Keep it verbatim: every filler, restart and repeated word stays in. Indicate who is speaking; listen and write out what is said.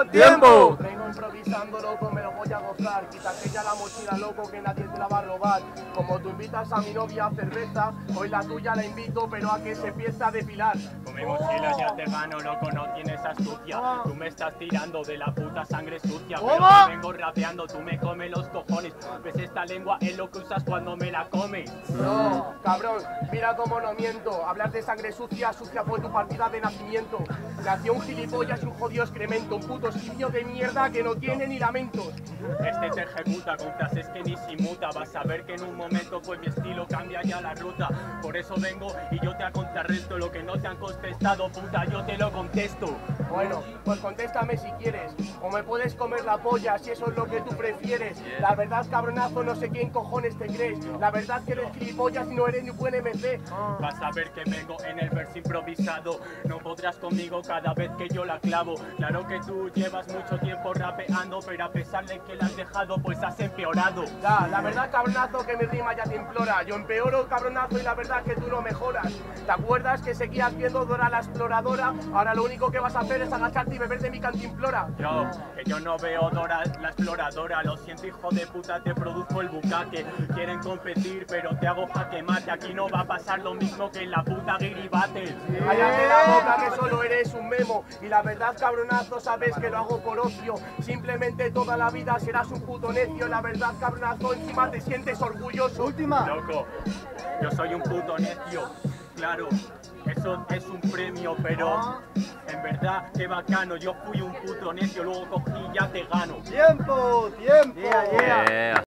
Speaker 1: ¡Tiempo! ¡Tiempo!
Speaker 2: Vengo improvisando, loco, me lo voy a gozar. Quítate ya la mochila, loco, que nadie te la va a robar. Como tú invitas a mi novia a cerveza, hoy la tuya la invito, pero a que se empiece a depilar.
Speaker 3: Con mi mochila ya te gano, loco, no tienes astucia. Tú me estás tirando de la puta sangre sucia. Pero yo vengo rapeando, tú me comes los cojones. ¿Ves esta lengua? Es lo que usas cuando me la comes.
Speaker 2: No, cabrón, mira cómo no miento. Hablar de sangre sucia, sucia fue tu partida de nacimiento. Nació un gilipollas y un jodido excremento. Un puto simio de mierda que no tiene ni lamentos.
Speaker 3: Este te ejecuta con frases que ni se muta. Vas a ver que en un momento pues mi estilo cambia ya la ruta. Por eso vengo y yo te contrarresto. Lo que no te han contestado, puta, yo te lo contesto.
Speaker 2: Bueno, pues contéstame si quieres. O me puedes comer la polla si eso es lo que tú prefieres. La verdad, cabronazo, no sé quién cojones te crees. La verdad que eres gilipollas y no eres ni buen M C.
Speaker 3: Vas a ver que vengo en el verso improvisado. No podrás conmigo cada vez que yo la clavo. Claro que tú llevas mucho tiempo rapeando, pero a pesar de que la has dejado, pues has empeorado.
Speaker 2: Ya, la verdad, cabronazo, que mi rima ya te implora. Yo empeoro, cabronazo, y la verdad que tú no mejoras. ¿Te acuerdas que seguías viendo Dora la Exploradora? Ahora lo único que vas a hacer es agacharte y beber de mi cantimplora.
Speaker 3: Yo, que yo no veo Dora la Exploradora. Lo siento, hijo de puta, te produzco el bucaque. Quieren competir, pero te hago jaque mate. Aquí no va a pasar lo mismo que en la puta Guiribate.
Speaker 2: Cállate la boca, que solo eres un memo. Y la verdad, cabronazo, sabes que lo hago por ocio. Simplemente toda la vida serás un puto necio. La verdad, cabronazo, encima te sientes orgulloso.
Speaker 1: Última.
Speaker 3: Loco, yo soy un puto necio. Claro, eso es un premio, pero en verdad, qué bacano. Yo fui un puto necio, luego cogí y ya te gano.
Speaker 1: ¡Tiempo! ¡Tiempo!
Speaker 4: Yeah, yeah.